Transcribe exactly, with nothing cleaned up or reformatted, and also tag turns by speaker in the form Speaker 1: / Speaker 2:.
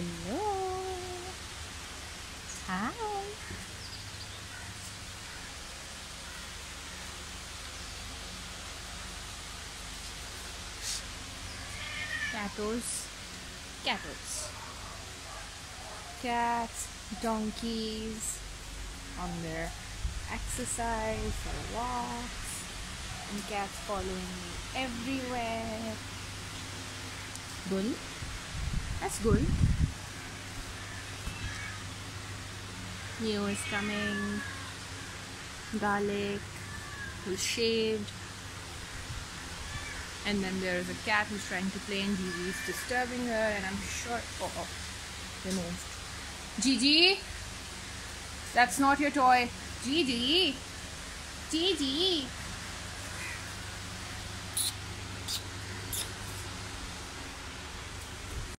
Speaker 1: Hello. Hi. Cattos. Cattos. Cats, donkeys on their exercise or walks, and cats following me everywhere. Bull? That's good. Neo is coming. Garlic, who's shaved. And then there is a cat who's trying to play and Gigi is disturbing her, and I'm sure. Oh, oh, they moved. Gigi, that's not your toy. Gigi, Gigi.